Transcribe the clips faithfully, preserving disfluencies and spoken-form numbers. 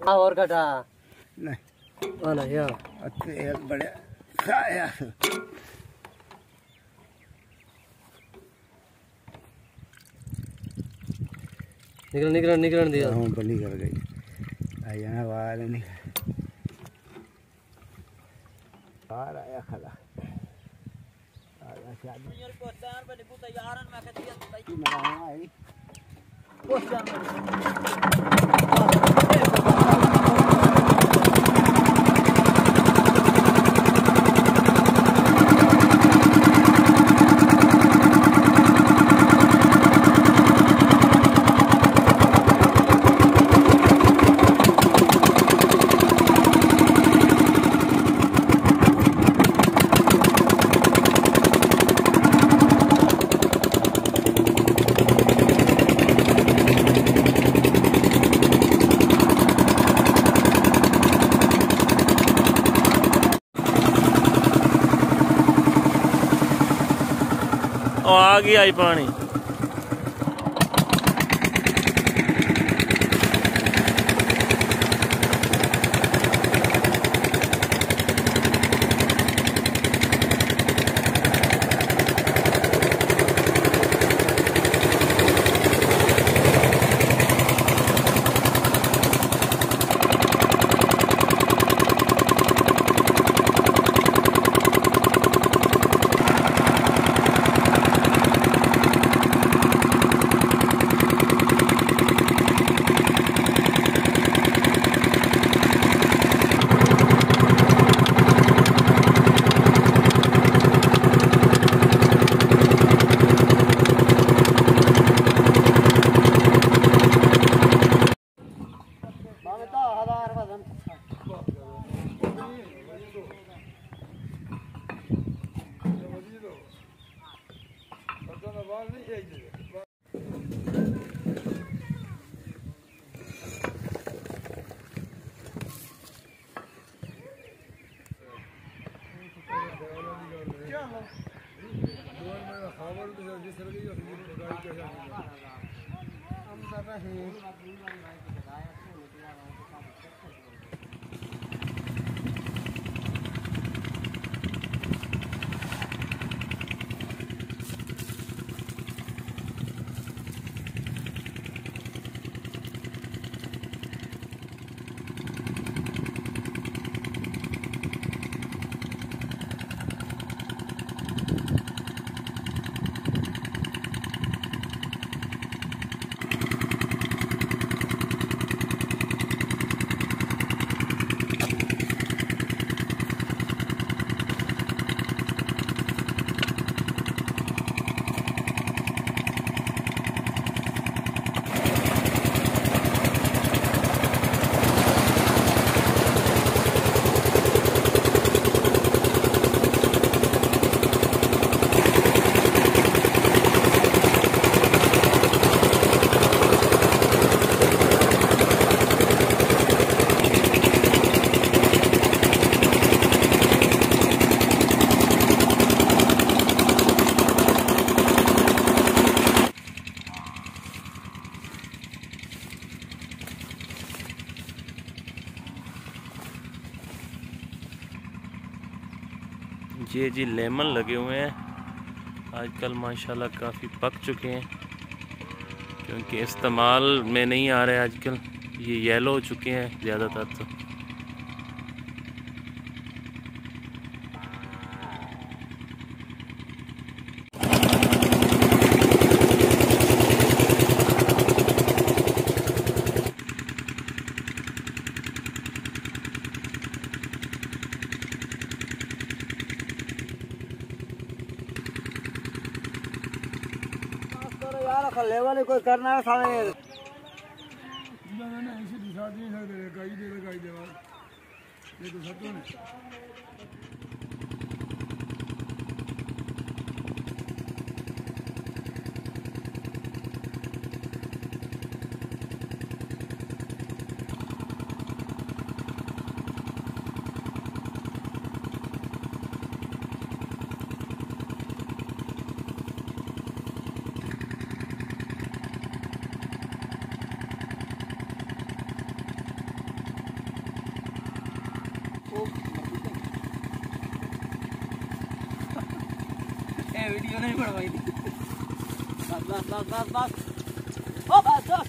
और कटा नहीं वाला या तेल बड़े खाया निकल निकल निकल दिया हूं बनी कर गई आया ना वाले नहीं बाहर आया खला आया शादी यार को चार बजे को तैयार मैं कहती है मैं आई पोस्ट जान आ गया आई पानी। ये जी लेमन लगे हुए हैं आजकल माशाल्लाह काफ़ी पक चुके हैं क्योंकि इस्तेमाल में नहीं आ रहे आजकल, ये येलो हो चुके हैं ज़्यादातर तो। लेवल कोई करना है साले ऐसे दिशा नहीं सकते गाई दे गाई दे ये तो सब ने वीडियो नहीं बनवाई थी। बस बस बस बस बस ओ बस बस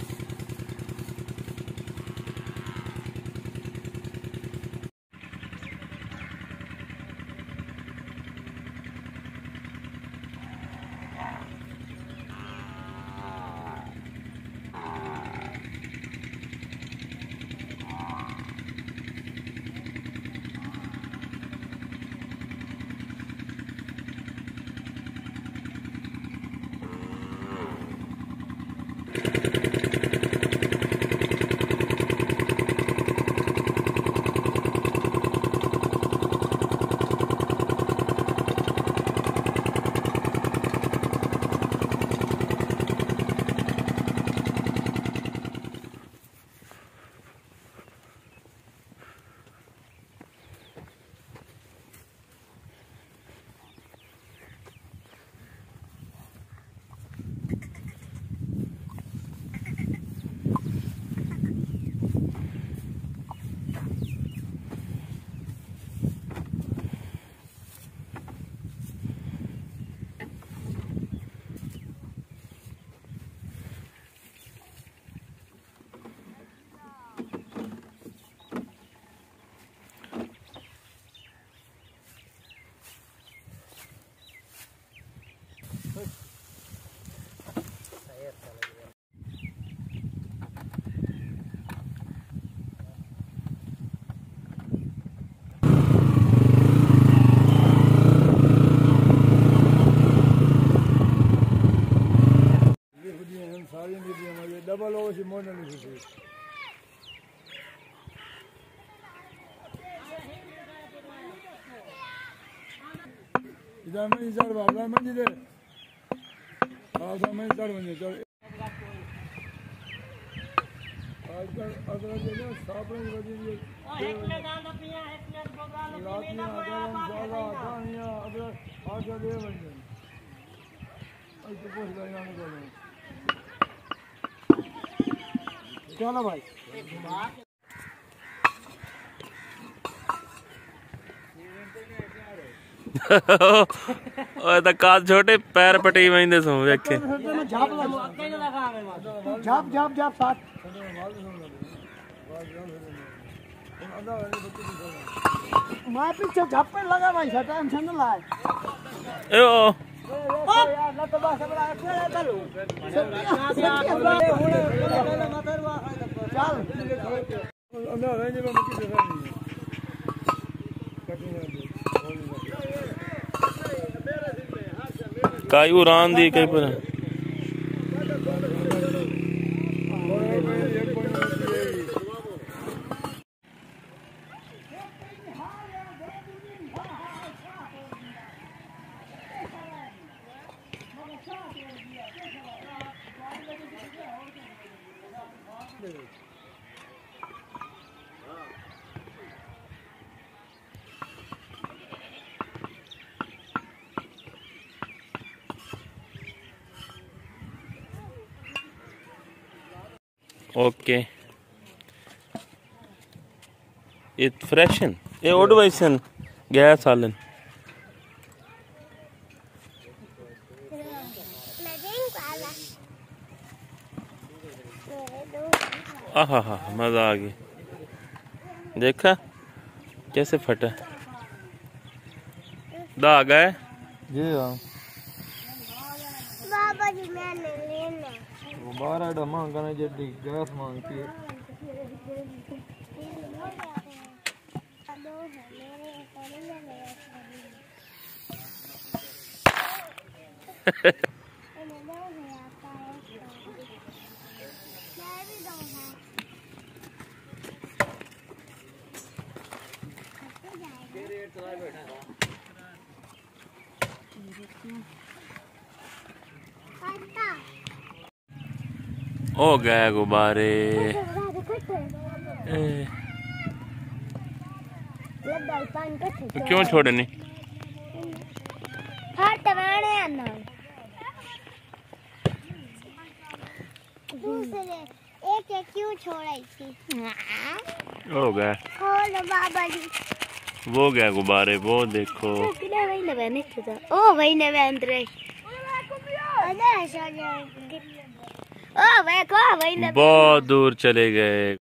सारी वीडियो डबल हो सी मोड़ नहीं थी इधर में इधर वाला मंजी दे आज में इधर मंजी चल आजकल अगर जगह सापड़े वजह ये इतने दाल पिया इतने प्रोग्राम में अगर ज्यादा कहानियां अगर आगे दे बन आई तो कुछ गाना नहीं बोलो चलो भाई ओए ता काज छोटे पैर पटी वहिंदे सो वेखे झाप झाप झाप साथ मैं पीछे झाप पे लगा भाई टाइम से न लाए ए ओ यार न तो बस बड़ा अकेले चलो चल अंदर रहने में मक्की देखा नहीं कायू रान दी कहीं पर ओके it freshen ये ओडवाइसन गैस हालन आहा हा मजा आ गया देखा कैसे फटा दाग है जी हां बाबा जी मैंने लेना वो बारह डा मांग करने जल्दी गैस मांगती है ओ गए गुब्बारे क्यों छोड़े नहीं दूसरे एक एक क्यों छोड़ी थी हो गए खोलो बाबा जी वो क्या गुब्बारे, वो देखो। ओ भाई ने बैंड रे ओ भाई को भाई ने बहुत दूर चले गए।